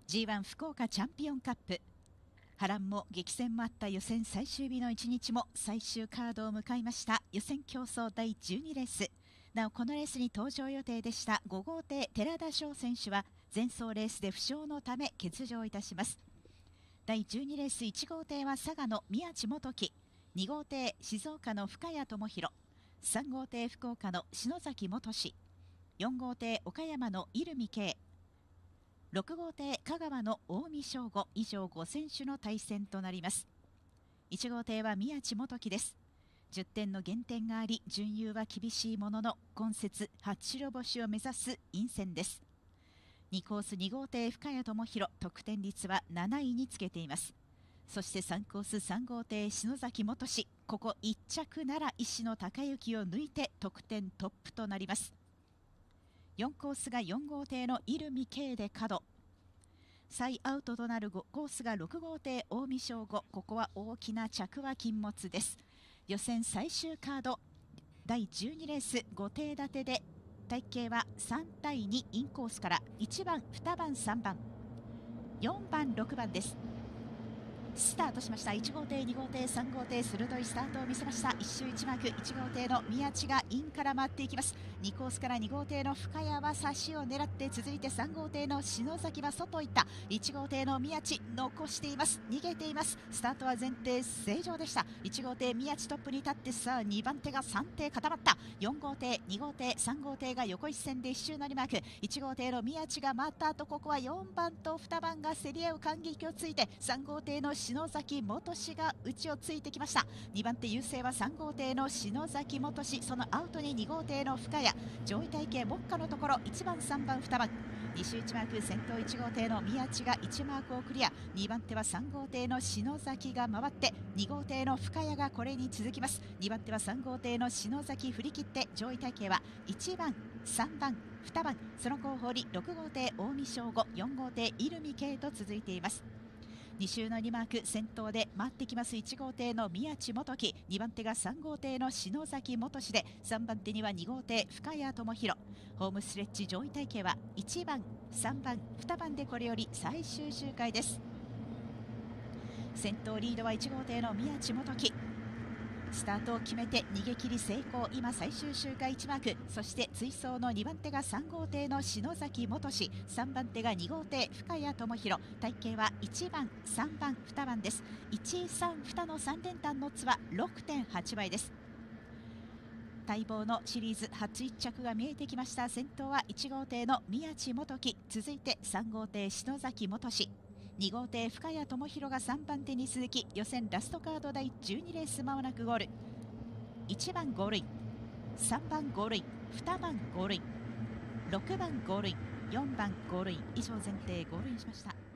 G1 福岡チャンピオンカップ、波乱も激戦もあった予選最終日の一日も最終カードを迎えました予選競争第12レース。なおこのレースに登場予定でした5号艇寺田翔選手は前走レースで負傷のため欠場いたします。第12レース1号艇は佐賀の宮地元樹、2号艇静岡の深谷智弘、3号艇福岡の篠崎元志、4号艇岡山の入見圭、6号艇香川の近江翔吾、以上5選手の対戦となります。1号艇は宮地元樹です。10点の減点があり順優は厳しいものの今節初白星を目指す陰線です。2コース2号艇深谷智弘、得点率は7位につけています。そして3コース3号艇篠崎元志、ここ1着なら石野貴之を抜いて得点トップとなります。4コースが4号艇の入見圭で角、再アウトとなる5コースが6号艇近江翔吾、ここは大きな着は禁物です。予選最終カード第12レース5艇立てで体型は3対2、インコースから1番2番3番4番6番です。スタートしました。1号艇2号艇3号艇鋭いスタートを見せました。一周1マーク、1号艇の宮地がインから回っていきます。2コースから2号艇の深谷は差しを狙って、続いて3号艇の篠崎は外行った。1号艇の宮地残しています、逃げています。スタートは前提正常でした。1号艇宮地トップに立って、さあ2番手が3艇固まった。4号艇2号艇3号艇が横一線で一周なりマーク。1号艇の宮地が回った後、ここは4番と2番が競り合う間隙をついて、3号艇の篠崎元志が内をついてきました。2番手優勢は3号艇の篠崎元志、そのアウトに2号艇の深谷、上位体系目下のところ1番3番2番、2周1マーク、先頭1号艇の宮地が1マークをクリア。2番手は3号艇の篠崎が回って、2号艇の深谷がこれに続きます。2番手は3号艇の篠崎振り切って、上位体系は1番3番2番、その後方に6号艇近江翔吾、4号艇入見圭と続いています。2周の2マーク、先頭で回ってきます1号艇の宮地元樹、2番手が3号艇の篠崎元志で、3番手には2号艇深谷智弘。ホームストレッチ上位体系は1番3番2番でこれより最終周回です。先頭リードは1号艇の宮地元樹、スタートを決めて逃げ切り成功。今最終周回1マーク、そして追走の2番手が3号艇の篠崎元志、3番手が2号艇深谷智弘。体型は1番3番2番です。132の3連単のオッズは 6.8 倍です。待望のシリーズ初1着が見えてきました。先頭は1号艇の宮地元樹、続いて3号艇篠崎元志、2号艇深谷智弘が3番手に続き、予選ラストカード第12レース、まもなくゴール。1番ゴールイン、3番ゴールイン、2番ゴールイン、6番ゴールイン、4番ゴールイン、以上前提ゴールインしました。